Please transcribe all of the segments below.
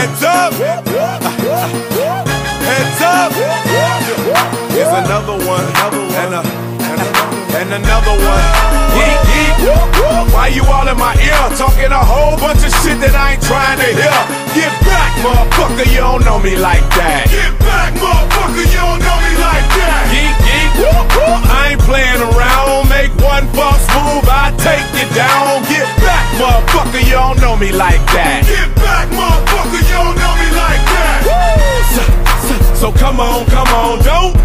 Heads up. Heads up. Here's another one. And another one. Yeet, yeet. Why you all in my ear? Talking a whole bunch of shit that I ain't trying to hear. Get back, motherfucker, you don't know me like that. Get back, motherfucker, you don't know me like that. Yeet, yeet. I ain't playing around. Make one false move, I take you down. Get back, motherfucker, you don't know me like that. Get back, motherfucker, you don't know me like that. So come on, don't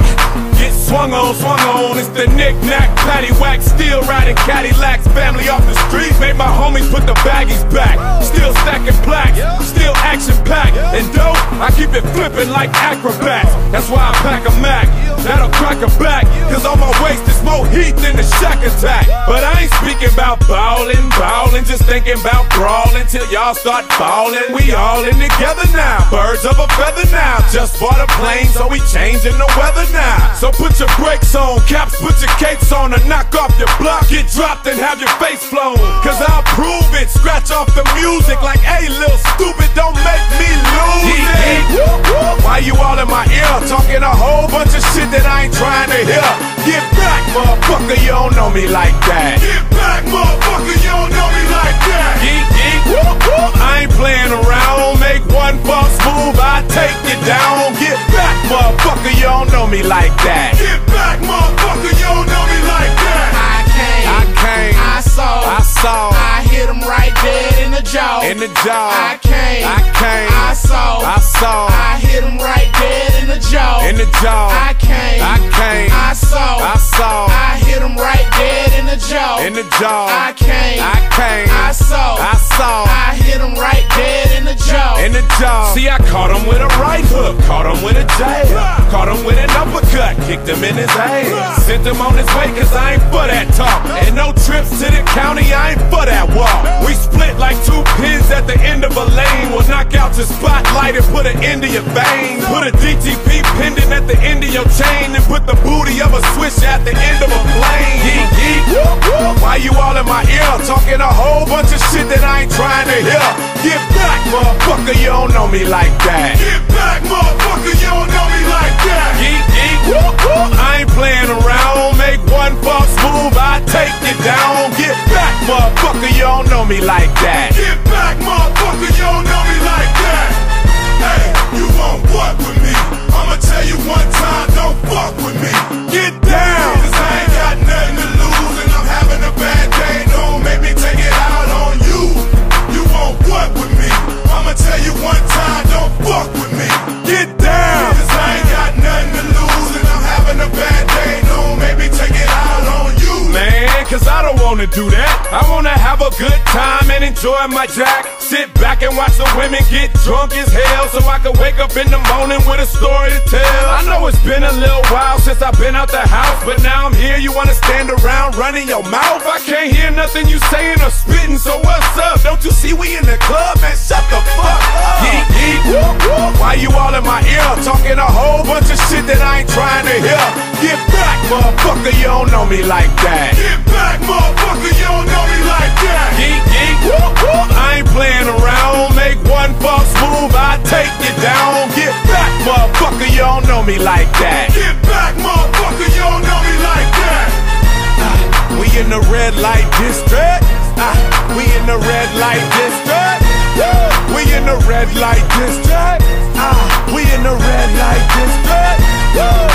get swung on. It's the knick-knack, paddywhack, still riding Cadillacs. Family off the streets, made my homies put the baggies back. Still stacking plaques, still action-packed. And dope, I keep it flipping like acrobats. That's why I pack a Mac, that'll crack a back. Cause on my waist is more heat than the Shack Attack. But I ain't speaking about ballin', just thinking about brawling till y'all start ballin'. We all in together now, birds of a feather now. Just bought a plane, so we changing the weather now. So put your brakes on, caps, put your capes on, or knock off your block, get dropped and have your face flown. Cause I'll prove it, scratch off the music like, hey, little stupid, don't make me lose it. Why you all in my ear, talking a whole bunch of shit that I ain't trying to hear? Get back, motherfucker, you don't know me like that. Get back, motherfucker, you don't know me like that. Yeet, yeet. I ain't playing around, make one false move, I take you down. Get back, motherfucker, you don't know me like that. Get back, motherfucker, you don't know me like that. I came, I saw, I hit him right dead in the jaw. In the jaw. I came, I saw, I hit him right dead in the jaw. In the jaw. I came, I saw, I hit him right dead in the jaw. In the jaw. I came, I saw, I hit him right dead in the jaw. In the jaw. See, I caught him with a right hook, caught him with a jab, caught him with an uppercut, kicked him in his ass, sent him on his way cause I ain't for that talk. And no trips to the county, I ain't for that walk. We split like two pins at the end of a lane. We'll knock out your spotlight and put an end to your veins. Put a DTP pendant at the end of your chain and put the booty of a switch at the end of a plane. Yeet, yeet. Why you all in my ear, talking a whole bunch of shit that I ain't trying to hear? Get back, motherfucker, you don't know me like that. Get back, motherfucker, you don't know me like that. Yeet, yeet. I ain't playing around, make one false move, I take you down. Get back, motherfucker, you don't know me like that. Get back, motherfucker, you don't know me like that. Hey, you want what with me? I'ma tell you one time, don't fuck with me. Get down. Cause I ain't got nothing to lose and I'm having a bad day. Don't make me take it out on you. You want what with me? I'ma tell you one time, don't fuck with me. Get down. Cause I ain't got nothing to lose and I'm having a bad day. Don't make me take it out on you. Man, cause I don't wanna do that. I wanna have a good time and enjoy my jack. Sit back and watch the women get drunk as hell, so I can wake up in the morning with a story to tell. I know it's been a little while since I've been out the house, but now I'm here, you wanna stand around running your mouth? I can't hear nothing you saying or spitting, so what's up? Don't you see we in the club, man? Shut the fuck up. Yeet, yeet. Why you all in my ear, talking a whole bunch of shit that I ain't trying to hear? Get back, motherfucker, you don't know me like that. Get back, motherfucker, you don't know me like that. Yeet, yeet. I ain't playing around, make one false move, I take you down. Get back, motherfucker, you don't know me like that. Get back, motherfucker, you don't know me like that. We in the red light district. We in the red light district. We in the red light district. We in the red light district.